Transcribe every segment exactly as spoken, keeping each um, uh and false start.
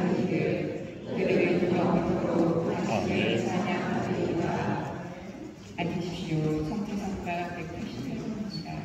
하시길 그를 영원토록 하시길 찬양하리이다. 앉으십시오. 성지성가 백팔십 회입니다.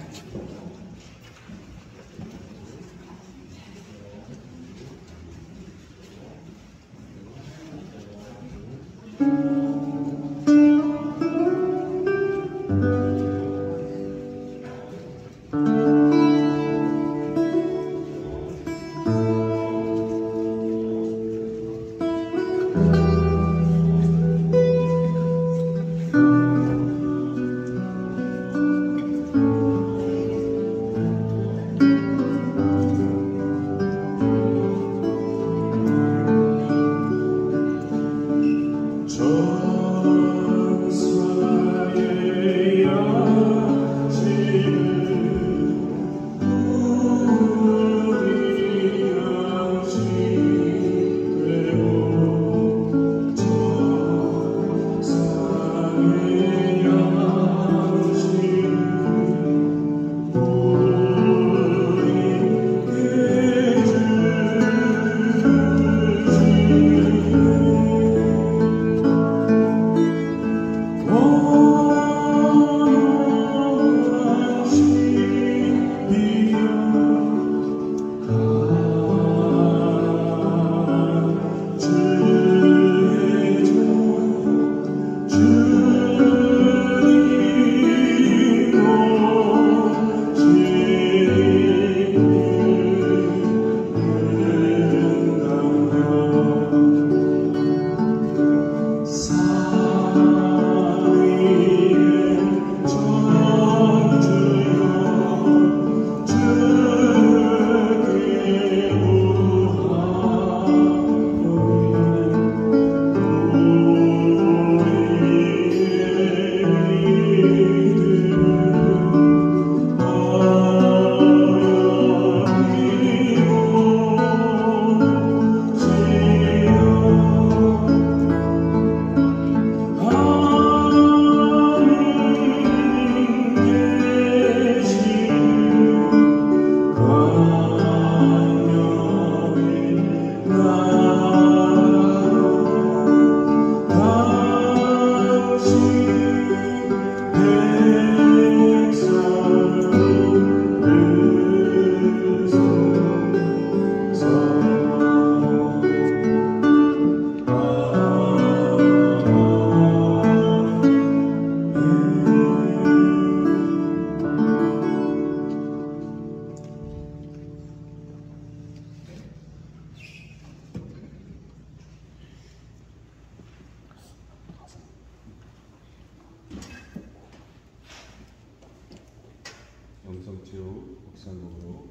영성체육 목사님으로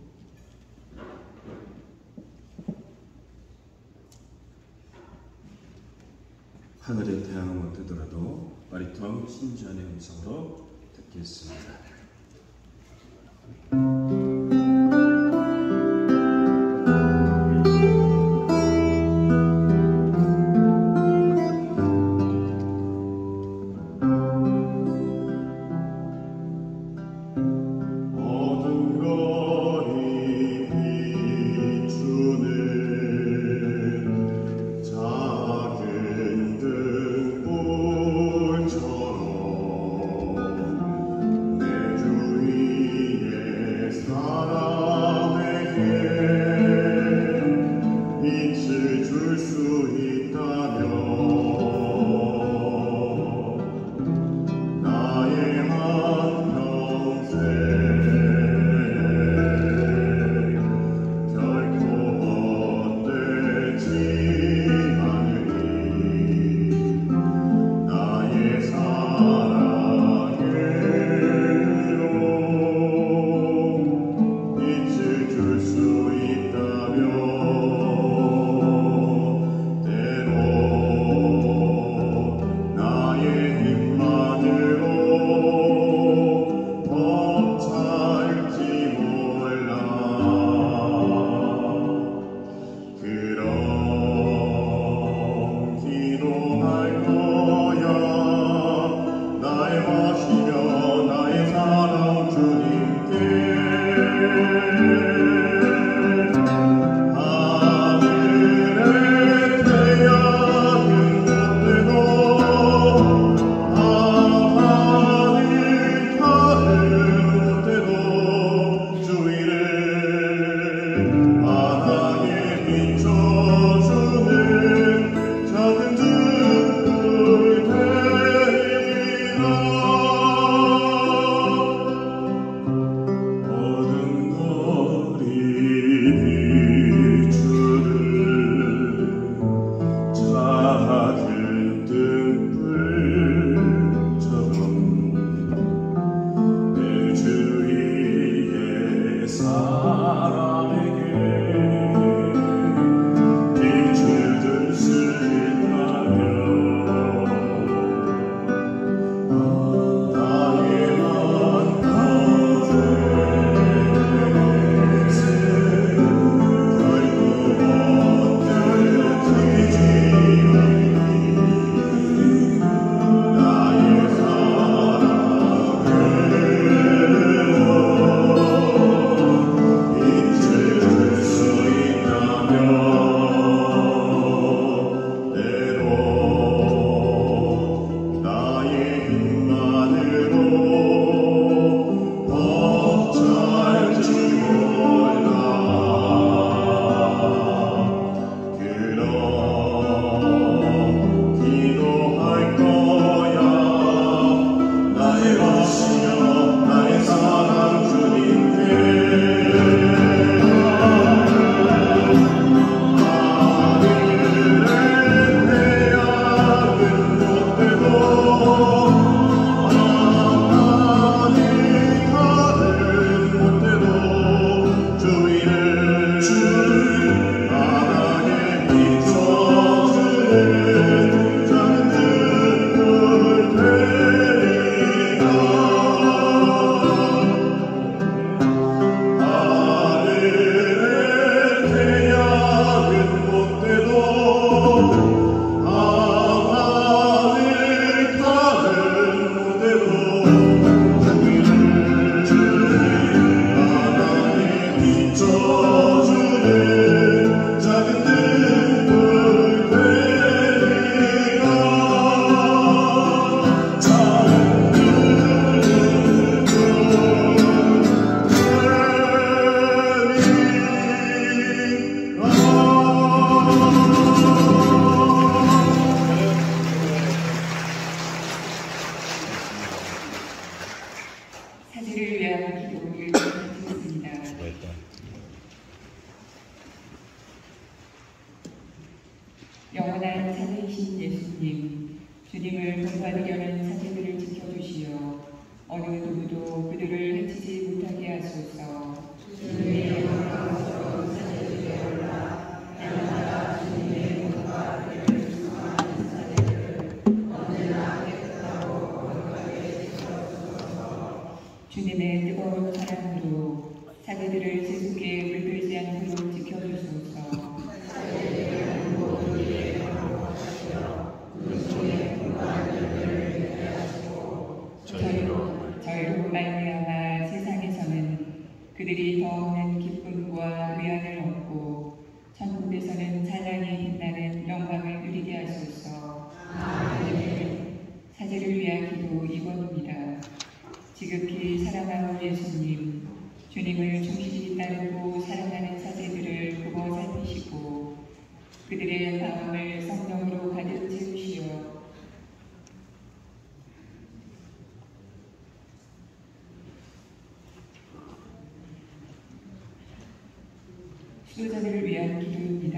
하늘의 태양은 뜨더라도 바리톤 신주한의 음성으로 듣겠습니다. 내 영원한 사제이신 예수님, 주님을 본받으려는 사제들을 지켜주시어 어느 누구도 그들을 해치지 못하게 하소서. 주님의 영광스러운 사제들의 올라 날마다 주님의 몸과 그를 수고하는 사제들을 언제나 깨끗하고 거룩하게 지켜주소서. 주님의 뜨거운 사랑으로 사제들을 제 속에 물들지 않도록 지켜주소서. 사제들을 모두에게 감독하시어 눈속에 풍부한 열매를 맺게 하시고 저희로 저희로 말미암아 세상에서는 그들이 더 없는 기쁨과 위안을 얻고 천국에서는 찬란히 빛나는 영광을 누리게 하소서. 아멘. 사제를 위한 기도 이 번입니다. 지극히 사랑하는 예수님, 주님을 충실히 따르고 사랑하는 사제들을 보고 살피시고 그들의 마음을 성령으로 가득 채우시어 수도자들을 위한 기도입니다.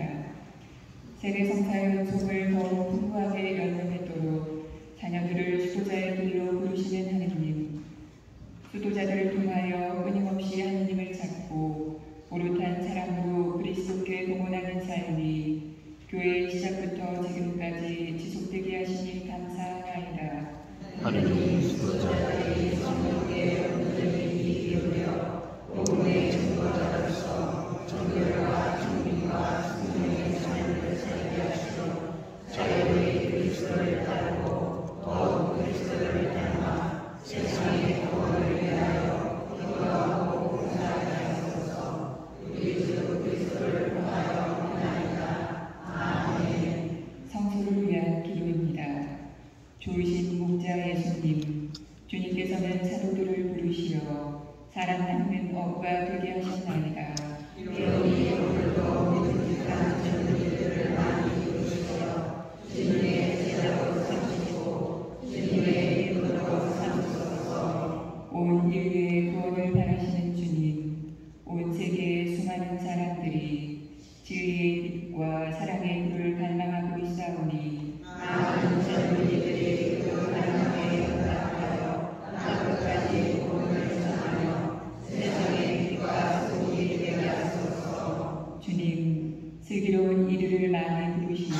세례성사의 연속을 더욱 풍부하게 연명했도록 자녀들을 수도자의 길로 부르시는 하느님, 수도자들을 통하여 끊임없이 하느님을 찾고 오롯한 사랑으로 그리스도께 동원하는 삶이 교회의 시작부터 지금까지 지속되게 하시니 감사하나이다. 하느님 수도자들이 성령의 온전히 이루려 복음의 증거자로서 정결과 정의와 성령의 삶을 살게 하시고 자유의 그리스도를 따르고 더욱 그리스도를 닮아 세상의 구원을 위하여 기도하고 봉사하게 하소서. 우리 주 그리스도를 통하여 원하나이다. 아멘. 성소를 위한 기도입니다. 좋으신 목자 예수님, 주님께서는 사도들을 부르시어 사랑 낳는 업과 되게 하셨나이다. 우리 오늘도 믿음직한 젊은이들을 많이 부르시어 주님의 제자로 삼으시고 주님의 이름으로 삼으소서. 온 인류의 구원을 바라시는 주님, 온 세계의 수많은 사람들이 진리의 빛과 사랑의 불을 갈망하고 있사오니 많은 젊은이들이 그 하나님의 연락하여 나끝까지 복음을 전하며 세상의 빛과 소금이 되게 하소서. 주님, 슬기로운 이들을 많이 부르시며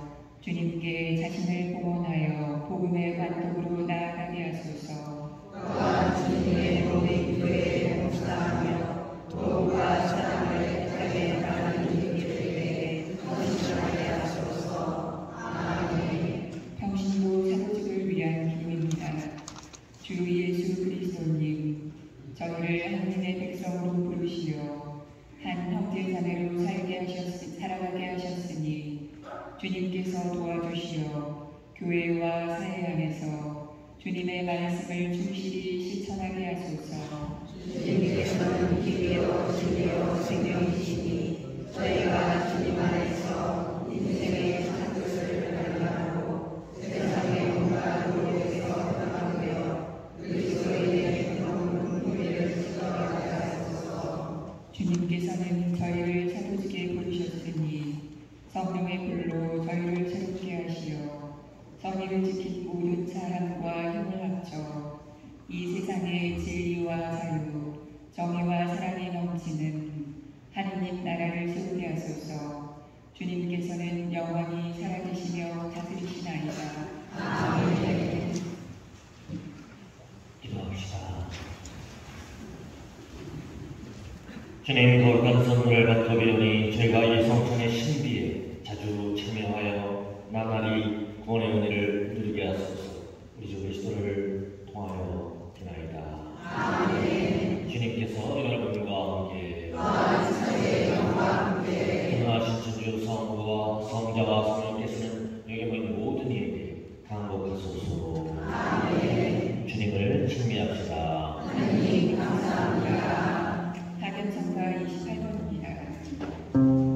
주님께 자신을 봉헌하여 복음의 관독으로 나아가게 하소서. 또한 주님의 몸의 기도에 봉사하며 도와 사랑을 애타게 나가는 이들에게 헌신하게 하소서. 아멘. 평신도 사도직을 위한 기도입니다. 주 예수 그리스도님, 저희를 하나님의 백성으로 부르시어 한 형제 자매로 살게 하셨, 살아가게 하셨으니 주님께서 도와주시어 교회와 사회 안에서 주님의 말씀을 충실히 실천하게 하소서. 주님께서는 길이요 진리요 생명이시니 저희가 주님 안에서 인생의 참 뜻을 발견하고 세상의 온갖 노력에서 변화되어 그리스도의 영혼 교회를 지켜가게 하소서. 주님께서는 저희를 사도직에 부르셨으니 성령의 불로 저희를 새롭게 하시어 정의를 지킨 모든 사람과 힘을 합쳐 이 세상의 진리와 자유, 정의와 사랑이 넘치는 하느님 나라를 세우게 하소서. 주님께서는 영원히 살아계시며 다스리시나이다. 아멘. 기도합시다. 주님, 거룩한 선물을 받고비오니 저희가 이 성천의 신비에 자주 참여하여 나날이 구원의 은혜를 누리게 하소서. 우리 주 그리스도를 통하여 되나이다. 아멘. 주님께서 여러분과 함께 전능하신 주 성부와 성자와 성령께서는 여기 모인 모든 이에게 강복하소서. 아멘. 주님을 찬미합시다. 하나님 감사합니다. 사견성가 이십팔 번입니다.